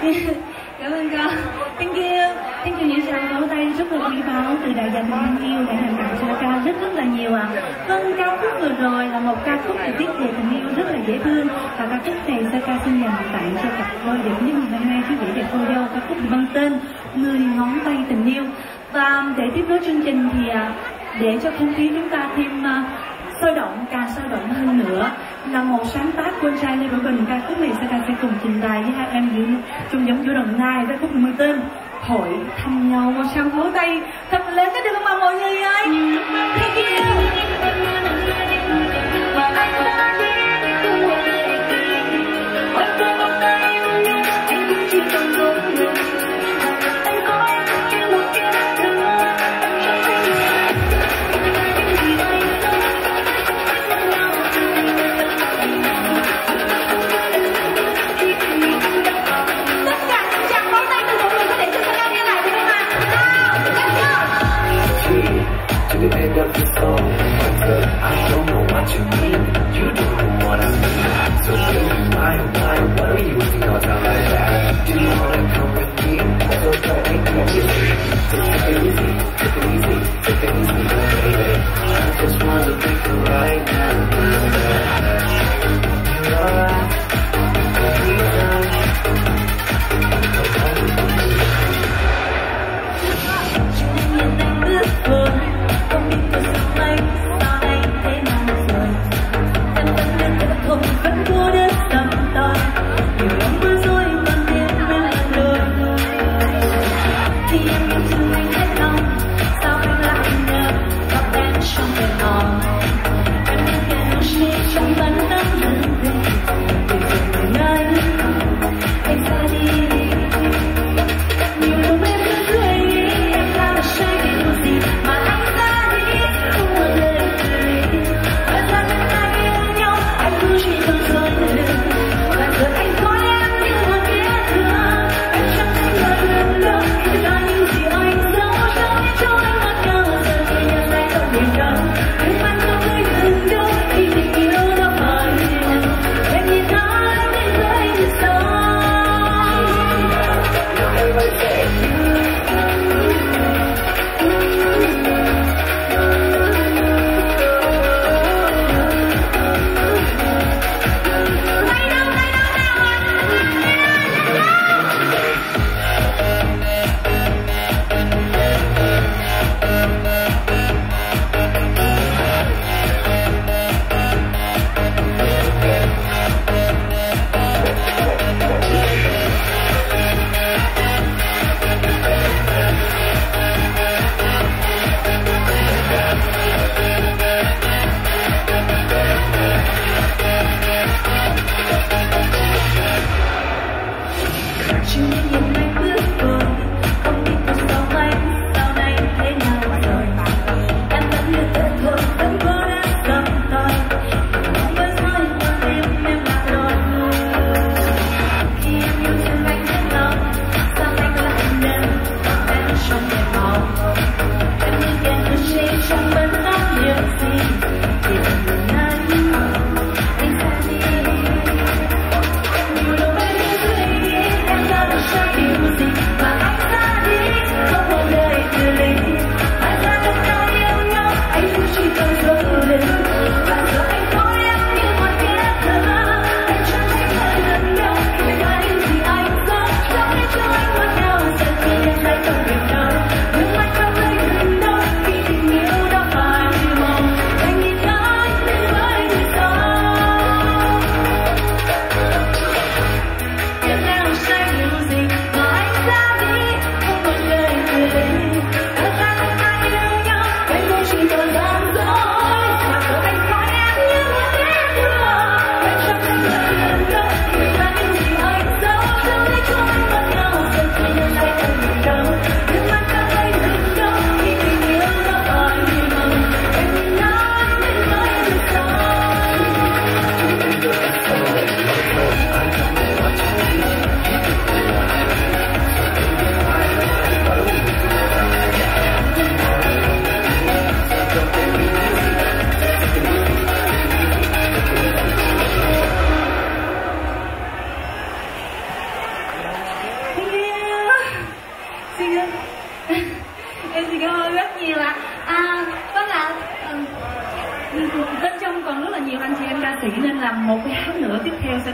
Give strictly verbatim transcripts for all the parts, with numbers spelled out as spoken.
Cảm ơn con. Thank you. Thank you những tràng vỗ tay rất là quý báu từ đại gia đình tình yêu đã dành tặng cho ca rất rất là nhiều ạ. À. Vâng, ca khúc vừa rồi là một ca khúc viết về tình yêu rất là dễ thương, và ca khúc này Sơ ca xin dành tặng cho cặp đôi đẹp nhất ngày hôm nay, quý vị đẹp cô dâu. Ca khúc mang tên Mười ngón tay tình yêu. Và để tiếp nối chương trình thì để cho không khí chúng ta thêm sôi động, càng sôi động hơn nữa, là một sáng tác của anh trai Lê Bảo Bình. Ca khúc này Sơ ca sẽ cùng trình bày với hai em giữa trung giống giữa Đồng Nai với khúc mang tên Hội thăm nhau. Một tràng vỗ tay thật lớn cái được không ạ mọi người ơi? Thank you. End of the song, I don't know what you mean. You do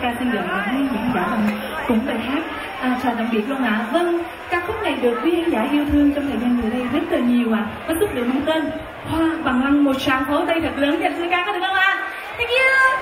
ca xin gửi đến diễn giả cùng bài hát à, chào tạm biệt luôn ạ. À. Vâng, ca khúc này được quý khán giả yêu thương trong thời gian gần đây rất là nhiều ạ. À. Có xuất được mang tên Hoa Bằng Lăng, một tràng pháo tay thật lớn dành cho ca có được không ạ? À? Thank you.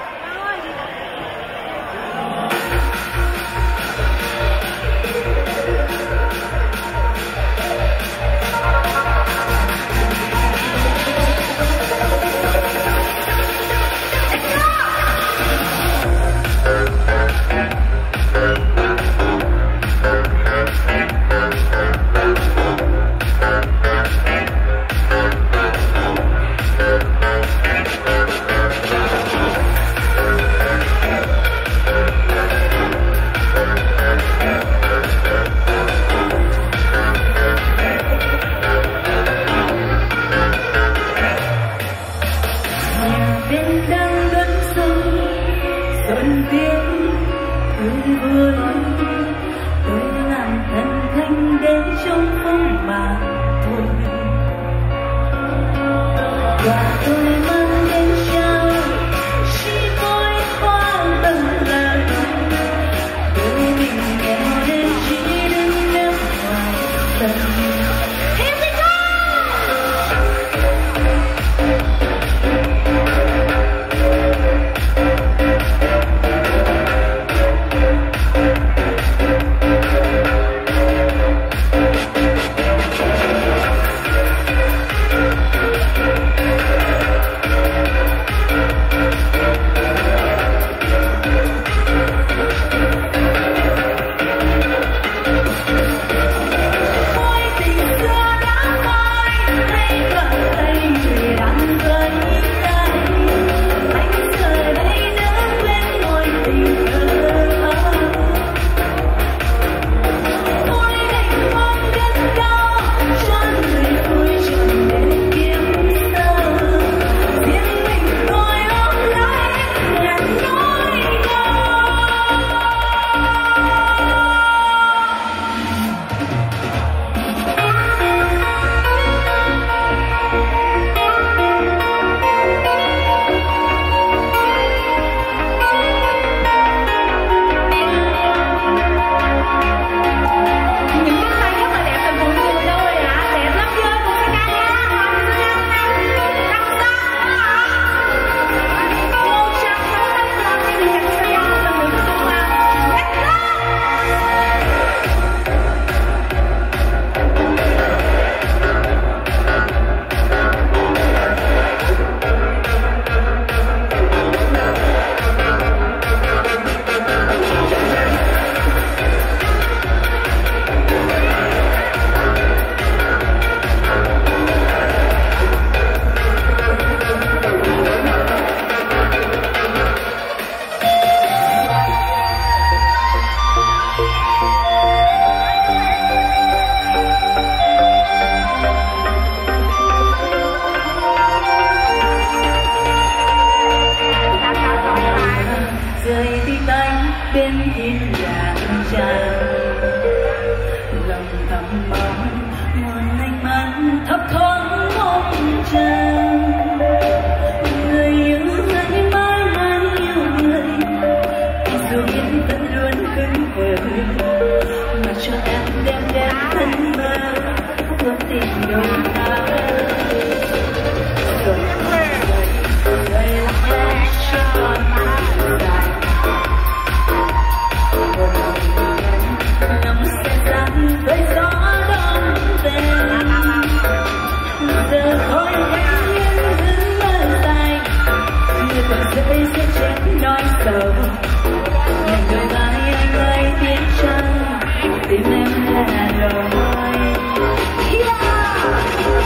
Tim em là rồi. Yeah.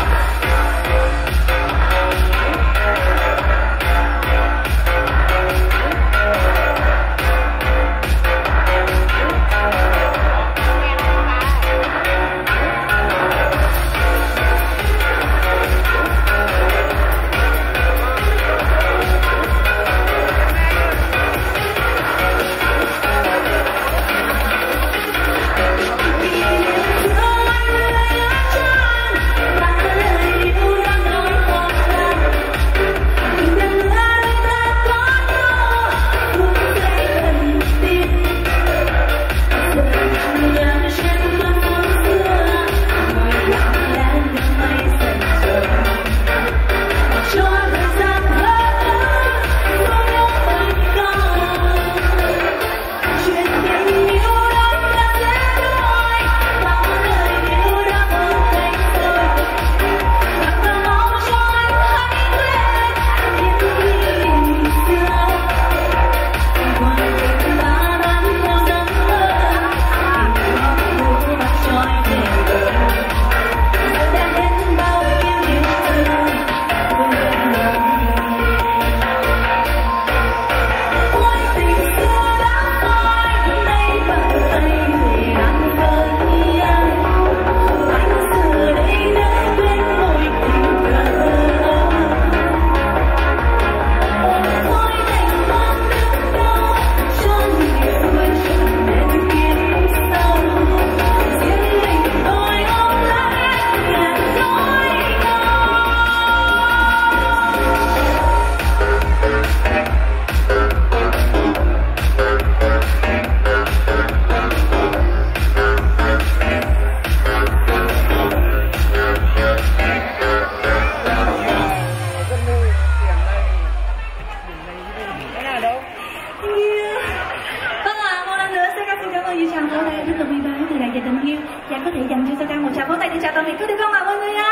những tràng pháo tay rất là quý báu từ đại gia tình yêu. Và có thể dành cho Sa Ca một tràng pháo tay để chào tạm biệt có được không ạ mọi người ơi?